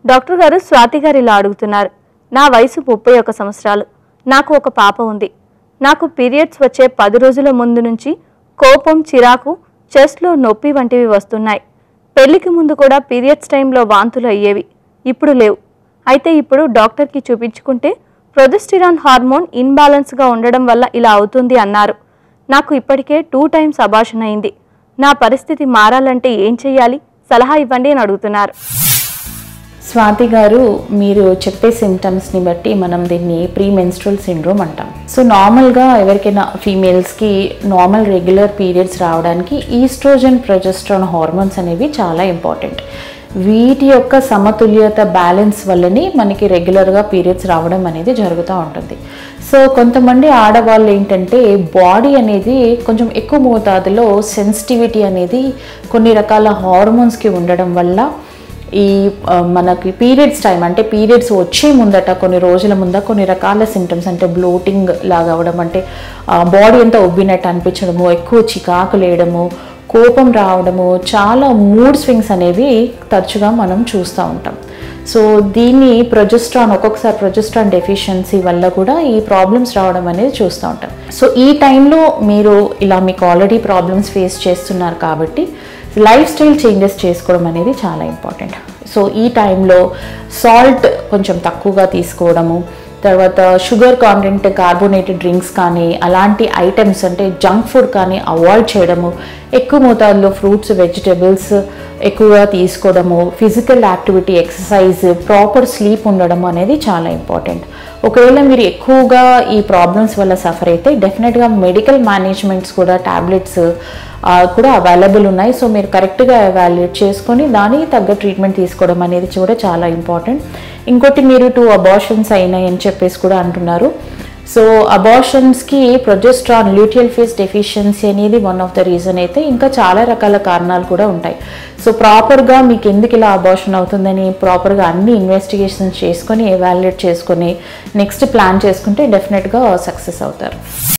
Doctor గారు స్వాతి గారు ఇలా అడుగుతున్నారు. నా వయసు 31 సంవత్సరాలు. నాకు ఒక పాప ఉంది. నాకు పీరియడ్స్ వచ్చే 10 రోజుల ముందు నుంచి కోపం, చిరాకు, చెస్ట్లో నొప్పి వంటివి వస్తున్నాయి. పెళ్లికి ముందు కూడా పీరియడ్స్ టైంలో వాంతులు అయ్యేవి. ఇప్పుడు లేవు. అయితే ఇప్పుడు డాక్టర్కి చూపించుకుంటే ప్రొజెస్టెరాన్ హార్మోన్ ఇన్బ్యాలెన్స్గా ఉండడం వల్ల ఇలా అవుతుంది అన్నారు. నాకు ఇప్పటికే 2 టైమ్స్ అబార్షన్ అయింది. నా పరిస్థితి మారాలంటే ఏం చేయాలి? సలహా ఇవ్వండి అని అడుగుతున్నారు. స్వాతి గారు, మీరు చెప్పే సిమ్టమ్స్ని బట్టి మనం దీన్ని ప్రీ మెన్స్ట్రువల్ సిండ్రోమ్ అంటాం. సో నార్మల్గా ఎవరికైనా ఫీమేల్స్కి నార్మల్ రెగ్యులర్ పీరియడ్స్ రావడానికి ఈస్ట్రోజన్, ప్రొజెస్ట్రాన్ హార్మోన్స్ అనేవి చాలా ఇంపార్టెంట్. వీటి యొక్క సమతుల్యత, బ్యాలెన్స్ వల్లనే మనకి రెగ్యులర్గా పీరియడ్స్ రావడం అనేది జరుగుతూ ఉంటుంది. సో కొంతమంది ఆడవాళ్ళు ఏంటంటే బాడీ అనేది కొంచెం ఎక్కువ మోతాదులో సెన్సిటివిటీ అనేది కొన్ని రకాల హార్మోన్స్కి ఉండడం వల్ల ఈ మనకి పీరియడ్స్ టైం అంటే పీరియడ్స్ వచ్చే ముందట కొన్ని రోజుల ముంద కొన్ని రకాల సిమ్టమ్స్ అంటే బ్లోటింగ్ లాగా అవ్వడం, అంటే బాడీ అంతా ఉబ్బినట్టు అనిపించడము, ఎక్కువ చికాకు లేయడము, కోపం రావడము, చాలా మూడ్ స్వింగ్స్ అనేవి తరచుగా మనం చూస్తూ ఉంటాం. సో దీన్ని ఒక్కొక్కసారి ప్రొజెస్ట్రాన్ డెఫిషియన్సీ వల్ల కూడా ఈ ప్రాబ్లమ్స్ రావడం అనేది చూస్తూ ఉంటాం. సో ఈ టైంలో మీరు ఇలా మీకు ఆల్రెడీ ప్రాబ్లమ్స్ ఫేస్ చేస్తున్నారు కాబట్టి లైఫ్ స్టైల్ చేంజెస్ చేసుకోవడం అనేది చాలా ఇంపార్టెంట్. సో ఈ టైంలో సాల్ట్ కొంచెం తక్కువగా తీసుకోవడము, తర్వాత షుగర్ కాంటెంట్ కార్బోనేటెడ్ డ్రింక్స్ కానీ అలాంటి ఐటమ్స్ అంటే జంక్ ఫుడ్ కానీ అవాయిడ్ చేయడము, ఎక్కువ మోతాదులో ఫ్రూట్స్, వెజిటేబుల్స్ ఎక్కువగా తీసుకోవడము, physical activity, exercise, proper sleep ఉండడం అనేది చాలా ఇంపార్టెంట్. ఒకవేళ మీరు ఎక్కువగా ఈ ప్రాబ్లమ్స్ వల్ల సఫర్ అయితే డెఫినెట్గా మెడికల్ మేనేజ్మెంట్స్ కూడా, ట్యాబ్లెట్స్ కూడా అవైలబుల్ ఉన్నాయి. సో మీరు కరెక్ట్గా ఎవాల్యుయేట్ చేసుకొని దానికి తగ్గ ట్రీట్మెంట్ తీసుకోవడం అనేది కూడా చాలా ఇంపార్టెంట్. ఇంకోటి, మీరు 2 అబార్షన్స్ అయినాయి అని చెప్పేసి కూడా అంటున్నారు. సో అబార్షన్స్కి ప్రొజెస్ట్రాన్, ల్యూటియల్ ఫేజ్ డెఫిషియన్సీ అనేది వన్ ఆఫ్ ద రీజన్ అయితే ఇంకా చాలా రకాల కారణాలు కూడా ఉంటాయి. సో ప్రాపర్గా మీకు ఎందుకు ఇలా అబార్షన్ అవుతుందని ప్రాపర్గా అన్ని ఇన్వెస్టిగేషన్స్ చేసుకొని ఎవాల్యుయేట్ చేసుకొని నెక్స్ట్ ప్లాన్ చేసుకుంటే డెఫినెట్గా సక్సెస్ అవుతారు.